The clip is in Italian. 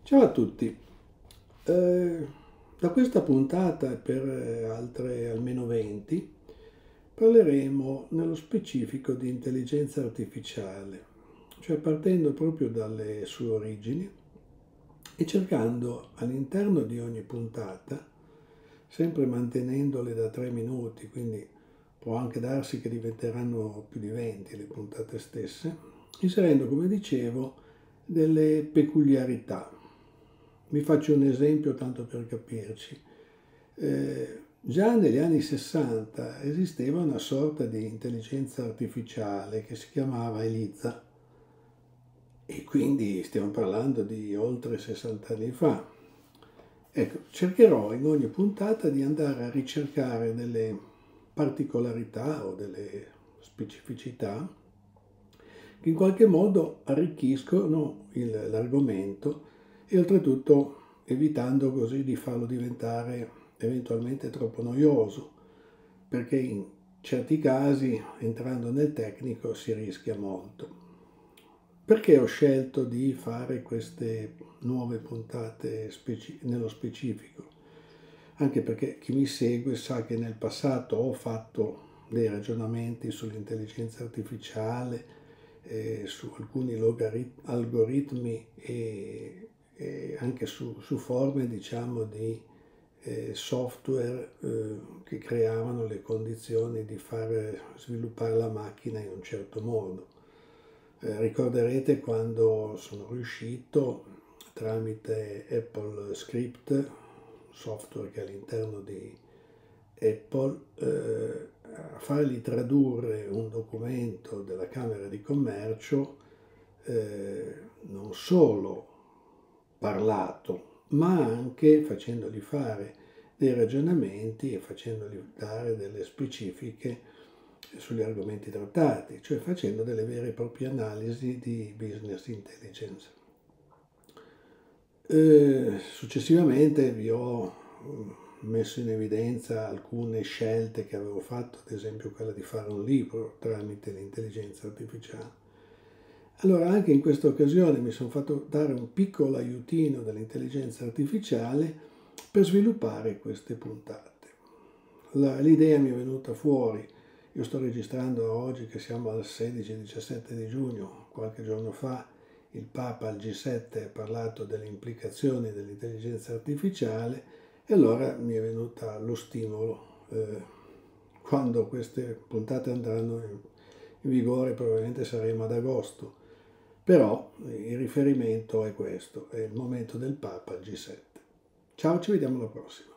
Ciao a tutti. Da questa puntata e per altre almeno 20 parleremo nello specifico di intelligenza artificiale, cioè partendo proprio dalle sue origini e cercando all'interno di ogni puntata, sempre mantenendole da 3 minuti, quindi può anche darsi che diventeranno più di 20 le puntate stesse, inserendo, come dicevo, delle peculiarità. Vi faccio un esempio tanto per capirci. Già negli anni 60 esisteva una sorta di intelligenza artificiale che si chiamava Eliza e quindi stiamo parlando di oltre 60 anni fa. Ecco, cercherò in ogni puntata di andare a ricercare delle particolarità o delle specificità che in qualche modo arricchiscono l'argomento e oltretutto evitando così di farlo diventare eventualmente troppo noioso, perché in certi casi, entrando nel tecnico, si rischia molto. Perché ho scelto di fare queste nuove puntate nello specifico? Anche perché chi mi segue sa che nel passato ho fatto dei ragionamenti sull'intelligenza artificiale, su alcuni algoritmi e anche su forme, diciamo, di software che creavano le condizioni di far sviluppare la macchina in un certo modo. Ricorderete quando sono riuscito tramite Apple Script, software che è all'interno di Apple, a fargli tradurre un documento della Camera di Commercio non solo parlato, ma anche facendogli fare dei ragionamenti e facendogli dare delle specifiche sugli argomenti trattati, cioè facendo delle vere e proprie analisi di business intelligence. Successivamente vi ho messo in evidenza alcune scelte che avevo fatto, ad esempio quella di fare un libro tramite l'intelligenza artificiale. Allora anche in questa occasione mi sono fatto dare un piccolo aiutino dall'intelligenza artificiale per sviluppare queste puntate. L'idea mi è venuta fuori, io sto registrando oggi che siamo al 16-17 di giugno, qualche giorno fa il Papa al G7 ha parlato delle implicazioni dell'intelligenza artificiale e allora mi è venuto lo stimolo. Quando queste puntate andranno in vigore probabilmente saremo ad agosto, però il riferimento è questo, è il momento del Papa al G7. Ciao, ci vediamo alla prossima.